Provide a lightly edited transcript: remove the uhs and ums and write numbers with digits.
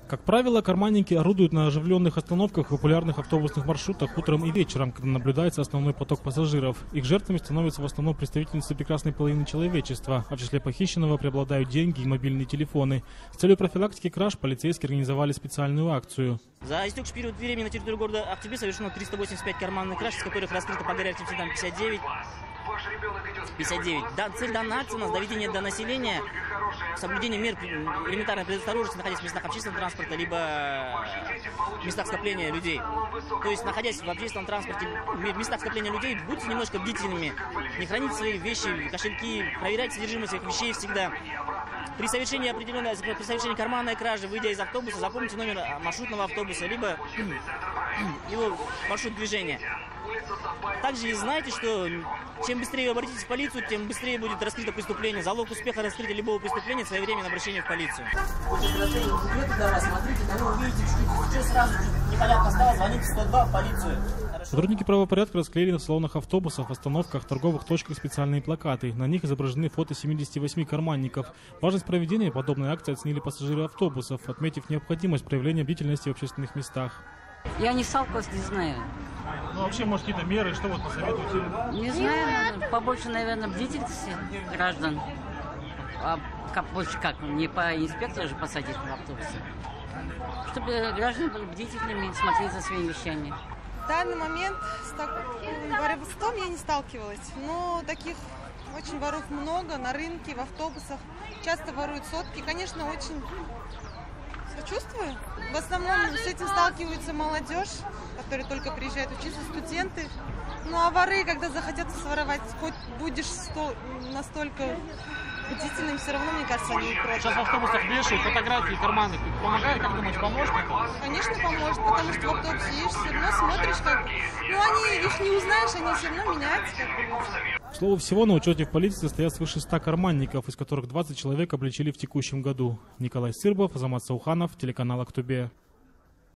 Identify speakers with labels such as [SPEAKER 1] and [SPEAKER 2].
[SPEAKER 1] Как правило, карманники орудуют на оживленных остановках популярных автобусных маршрутах утром и вечером, когда наблюдается основной поток пассажиров. Их жертвами становятся в основном представительницы прекрасной половины человечества, а в числе похищенного преобладают деньги и мобильные телефоны. С целью профилактики краж полицейские организовали специальную акцию.
[SPEAKER 2] За истекший период времени на территории города Актобе совершено 385 карманных краж, из которых раскрыто по горячим следам 59. Цель данной акции у нас доведение до населения соблюдение мер элементарной предосторожности, находясь в местах общественного транспорта, либо в местах скопления людей. То есть, находясь в общественном транспорте, в местах скопления людей, будьте немножко бдительными, не храните свои вещи, кошельки, проверяйте содержимое своих вещей всегда. При совершении карманной кражи, выйдя из автобуса, запомните номер маршрутного автобуса, либо его маршрут движения. Также и знайте, что чем быстрее вы обратитесь в полицию, тем быстрее будет раскрыто преступление. Залог успеха раскрытия любого преступления — своевременное обращение в полицию. Смотрите, кого увидите, что сразу непонятно стало, звоните 102 в полицию.
[SPEAKER 1] Сотрудники правопорядка расклеили на салонах автобусов, остановках, торговых точках специальные плакаты. На них изображены фото 78 карманников. Важность проведения подобной акции оценили пассажиры автобусов, отметив необходимость проявления бдительности в общественных местах.
[SPEAKER 3] Я не сталкивалась, не знаю.
[SPEAKER 1] Ну вообще, может, какие-то меры, что вот посоветуете?
[SPEAKER 3] Не знаю, побольше, наверное, бдительности граждан. А больше как, не по инспектору же посадить в автобусе. Чтобы граждане были бдительными, смотреть за своими вещами.
[SPEAKER 4] В данный момент с воровством я не сталкивалась, но таких очень воров много на рынке, в автобусах. Часто воруют сотки. Конечно, очень сочувствую. В основном с этим сталкиваются молодежь, которые только приезжают учиться, студенты. Ну а воры, когда захотят своровать, хоть будешь настолько бдительным, все равно, мне кажется, они не против.
[SPEAKER 1] Сейчас в автобусах вешают фотографии карманных. Помогает, как думаете, поможет?
[SPEAKER 4] Конечно, поможет, потому что в автобусе едешь, все равно смотришь, как... Ну, их не узнаешь, они все равно меняются, как говорится.
[SPEAKER 1] К слову, всего на учете в полиции стоят свыше 100 карманников, из которых 20 человек обличили в текущем году. Николай Сырбов, Азамат Сауханов, телеканал Актобе.